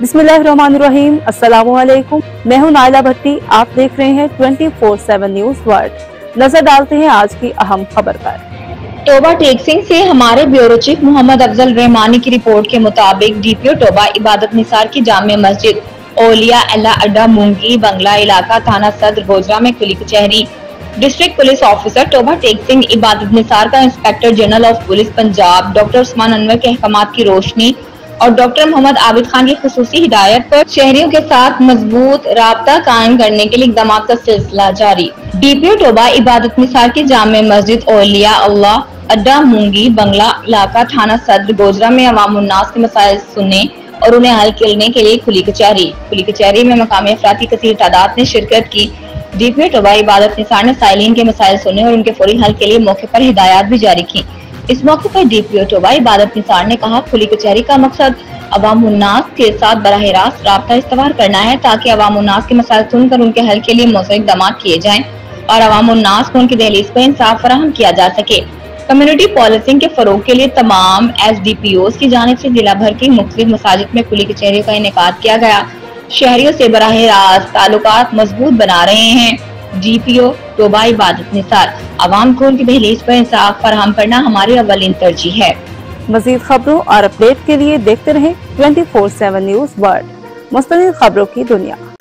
बिस्मिल्लाहिर्रहमानिर्रहीम। अस्सलामुअलैकुम। मैं हूं नाइला भट्टी। आप देख रहे हैं 24/7 न्यूज वर्ल्ड। नजर डालते हैं आज की अहम खबर पर। टोबा टेक्सिंग से हमारे ब्यूरो चीफ मोहम्मद अफजल रहमानी की रिपोर्ट के मुताबिक डीपीओ टोबा इबादत निसार की जामे मस्जिद ओलिया अल्लाह अड्डा मुंगी बंगला इलाका थाना सदर गोजरा में खुली कचहरी। District police officer Toba Tek Singh Ibadat Nisar का inspector general of police Punjab doctor Usman Anwar के अहकामात की रोशनी और डॉक्टर मोहम्मद आबिद खान की खुसूसी हिदायत पर शहरियों के साथ मजबूत राब्ता कायम करने के लिए इक़दाम का सिलसिला जारी। डीपीओ टोबा इबादत निसार की जामे मस्जिद ओलिया अल्लाह अड्डा मुंगी बंगला इलाका थाना सदर गोजरा में अवाम उन्नास के मसाइल सुनने और उन्हें हल करने के लिए खुली कचहरी में मकामी अफराद की कसीर तादाद ने शिरकत की। डीपीओ टोबा इबादत निसार ने साइलिन के मसाइल सुने और उनके फौरी हल के लिए मौके पर हिदायत भी जारी की। इस मौके पर डीपीओ टोबा इबादत निसार ने कहा, खुली कचहरी का मकसद अवाम उन्नास के साथ बराह रास्त राब्ता इस्तवार करना है ताकि अवाम उन्नास के मसाइल सुनकर उनके हल के लिए मौसर इक़दाम किए जाएं और अवाम उन्नास को उनकी दहलीज पर इंसाफ फराहम किया जा सके। कम्युनिटी पॉलिसिंग के फरोग के लिए तमाम SDPOs की जानिब से जिला भर की मुख्तलिफ मसाजिद में खुली कचहरियों का इनेकाद किया गया। शहरियों से बराह रास्त ताल्लुकात मजबूत बना रहे हैं। डीपीओ टोबा इबादत निसार, अवाम को उनकी दहलीज पर इंसाफ फराहम करना हमारी अव्वलीन तरजीह है। मजीद खबरों और अपडेट के लिए देखते रहें 24/7 न्यूज वर्ल्ड, मुस्तकिल खबरों की दुनिया।